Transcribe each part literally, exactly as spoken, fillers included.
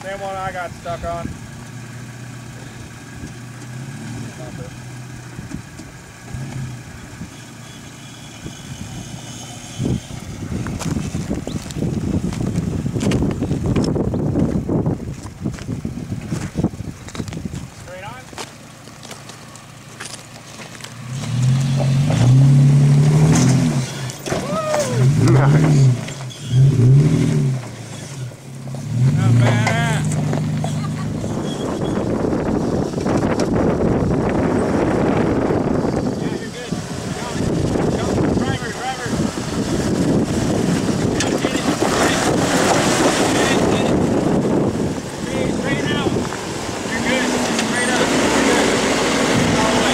Same one I got stuck on. Straight on. Nice. Not bad. Yeah, you're good. Go. Go. Driver, driver. Get it. Get it. Get it. Get it. Straight, straight out. You're good. Straight up. You're good. All the way.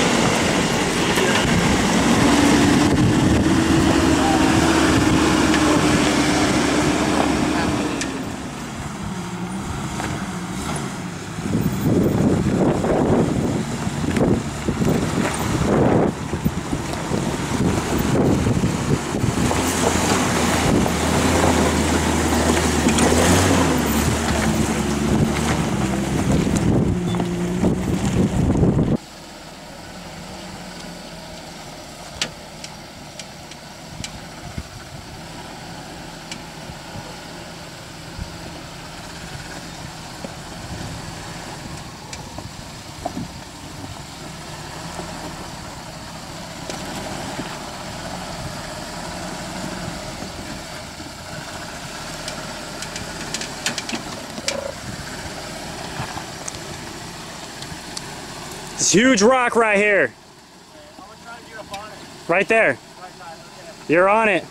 This huge rock right here. I'm gonna try to get up on it. Right there. Right side, okay. You're on it.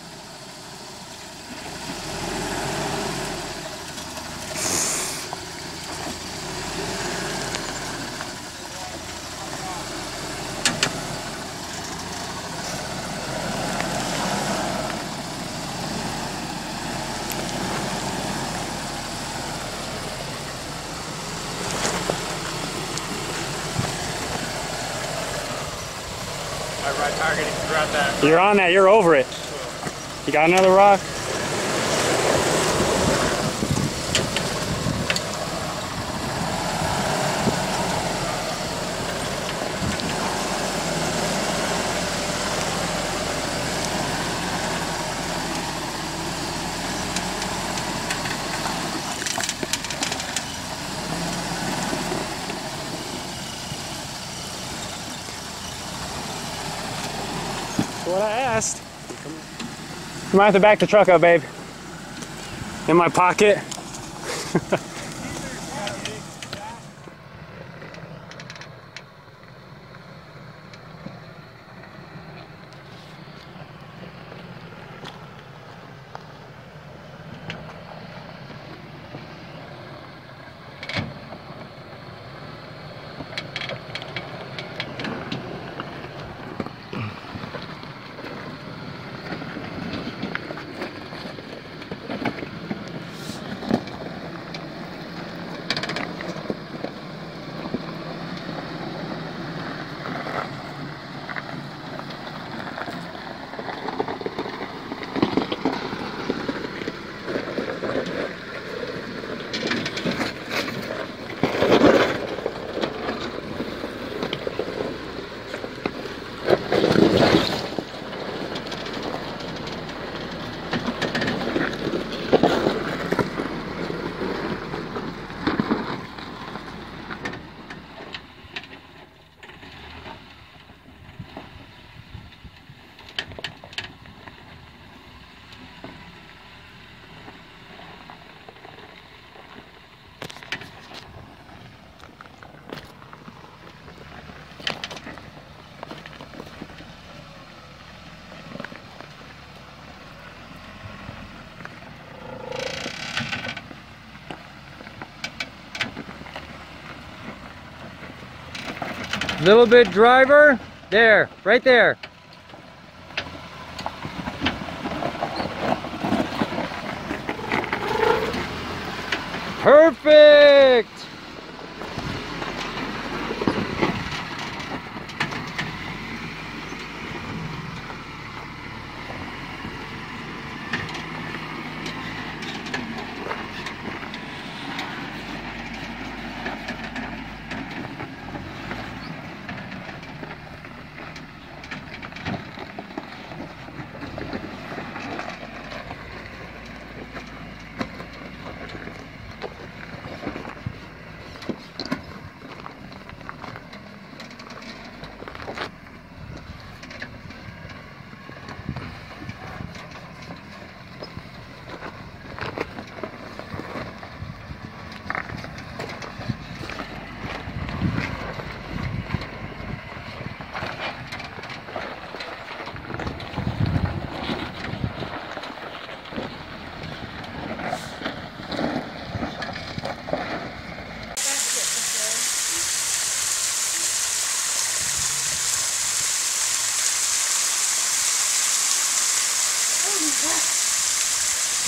Alright, right targeting. Grab that. You're on that. You're over it. You got another rock? That's what I asked. You might have to back the truck up, babe. In my pocket. Little bit driver, there, right there. Perfect!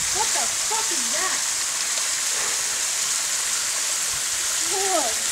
What the fuck is that? Look.